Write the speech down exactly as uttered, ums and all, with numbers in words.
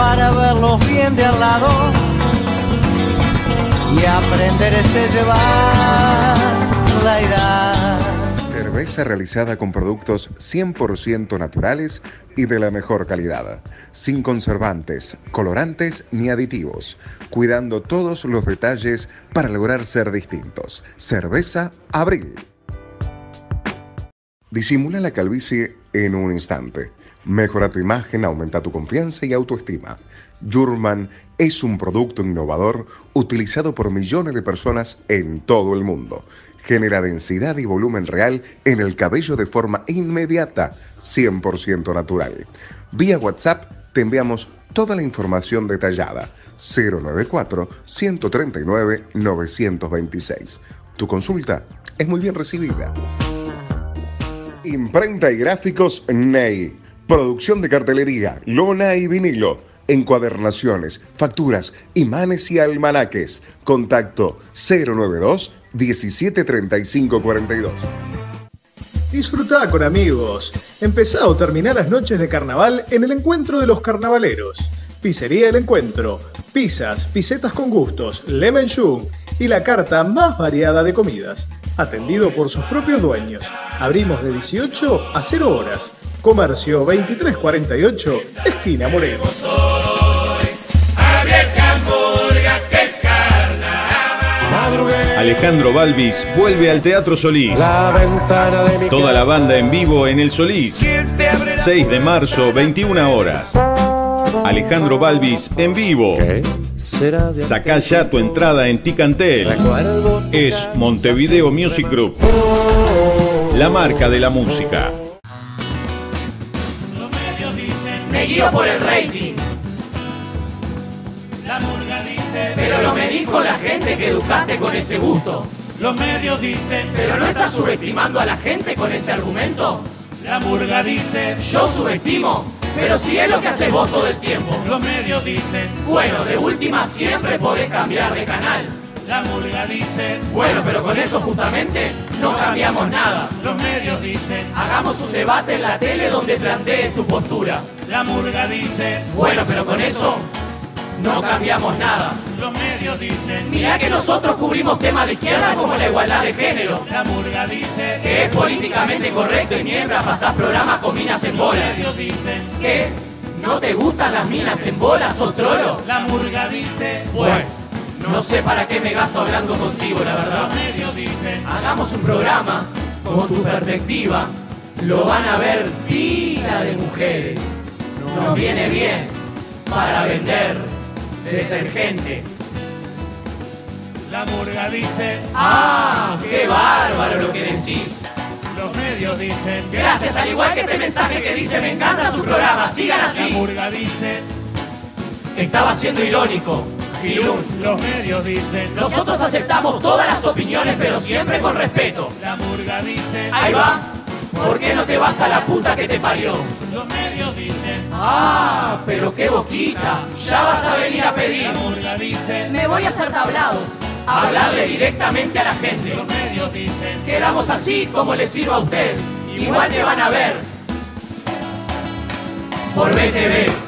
para verlos bien de al lado y aprender ese llevar la irá. Cerveza realizada con productos cien por ciento naturales y de la mejor calidad, sin conservantes, colorantes ni aditivos, cuidando todos los detalles para lograr ser distintos. Cerveza Abril. Disimula la calvicie en un instante. Mejora tu imagen, aumenta tu confianza y autoestima. Jurman es un producto innovador utilizado por millones de personas en todo el mundo. Genera densidad y volumen real en el cabello de forma inmediata, cien por ciento natural. Vía WhatsApp te enviamos toda la información detallada. cero noventa y cuatro, ciento treinta y nueve, novecientos veintiséis. Tu consulta es muy bien recibida. Imprenta y gráficos Ney. Producción de cartelería, lona y vinilo. Encuadernaciones, facturas, imanes y almanaques. Contacto cero noventa y dos, diecisiete treinta y cinco cuarenta y dos. Disfrutá con amigos. Empezá o terminá las noches de carnaval en el encuentro de los carnavaleros. Pizzería El Encuentro. Pizzas, pisetas con gustos, lemon shoe y la carta más variada de comidas. Atendido por sus propios dueños. Abrimos de dieciocho a cero horas. Comercio veintitrés cuarenta y ocho, esquina Moreno. Alejandro Balvis vuelve al Teatro Solís. Toda la banda en vivo en el Solís. seis de marzo, veintiuna horas. Alejandro Balvis en vivo. Sacá ya tu entrada en Ticantel. Es Montevideo Music Group, la marca de la música. Me guío por el rating, pero lo medís con la gente que educaste con ese gusto. Los medios dicen, pero no estás subestimando a la gente con ese argumento. La murga dice, yo subestimo, pero si es lo que haces vos todo el tiempo. Los medios dicen, bueno, de última siempre podés cambiar de canal. La murga dice, bueno, pero con eso justamente no cambiamos nada. Los medios dicen, hagamos un debate en la tele donde plantees tu postura. La murga dice, bueno, pero con eso no cambiamos nada. Los medios dicen, mirá que nosotros cubrimos temas de izquierda como la igualdad de género. La murga dice, que es políticamente correcto y mientras pasás programas con minas en bolas. Los medios dicen, ¿qué? ¿No te gustan las minas en bolas, sos trolo? La murga dice, bueno, no sé para qué me gasto hablando contigo, la verdad. Los medios dicen, hagamos un programa con tu perspectiva. Lo van a ver pila de mujeres. Nos viene bien para vender detergente. La murga dice, ¡ah, qué bárbaro lo que decís! Los medios dicen, gracias, al igual que este mensaje que dice, me encanta su programa, sigan así. La murga dice, estaba siendo irónico, Gilún. Los medios dicen, nosotros aceptamos todas las opiniones, pero siempre con respeto. La murga dice, ahí va. ¿Por qué no te vas a la puta que te parió? Los medios dicen, ah, pero qué boquita, ya vas a venir a pedir. La murga dice, me voy a hacer tablados, a hablarle directamente a la gente. Los medios dicen, quedamos así como le sirva a usted, igual te van a ver por B T V.